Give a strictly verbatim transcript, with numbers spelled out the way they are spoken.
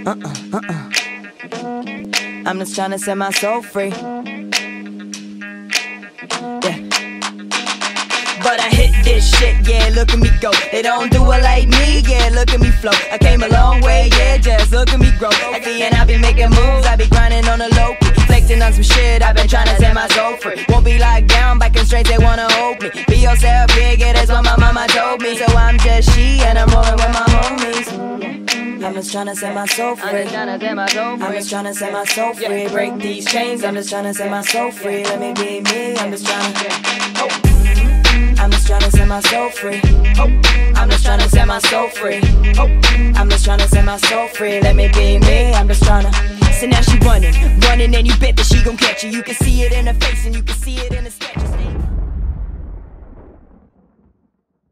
uh-uh, uh-uh. I'm just tryna set my soul free. Yeah. But I hit this shit, yeah, look at me go. They don't do it like me, yeah, look at me flow. I came a long way, yeah, just look at me grow. I see and I be making moves, I be grinding on the low key. Flexing on some shit, I been trying to set my soul free. Won't be locked down by constraints, they wanna hold me. Be yourself, yeah, yeah, that's what my mama told me. So I'm just she, and I'm rolling with my homies. I'm just tryna set my soul free. I'm just tryna set my soul free. Break these chains, I'm just tryna set my soul free. Let me be me, I'm just tryna. I'm just tryna set my soul free. I'm just tryna set my soul free. I'm just tryna set my soul free. Let me be me, I'm just tryna. So now she running, running, and you bet that she gon' catch you. You can see it in her face and you can see it in the sketches.